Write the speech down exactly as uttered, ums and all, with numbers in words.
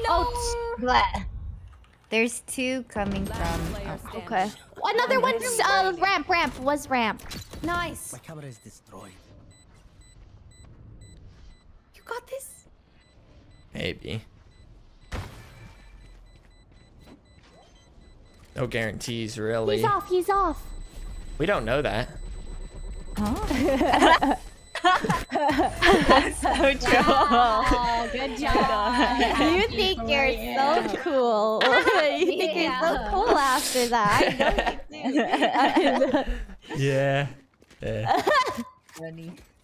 Oh, bleh. There's two coming from. Oh, okay. Another one's uh, ramp. Ramp was ramp. Nice. My camera is destroyed. You got this. Maybe. No guarantees, really. He's off. He's off. We don't know that. oh. That's so true. Oh, good job. You think you're so cool. You think you're so cool after that. I know you do. Yeah. Yeah. Funny.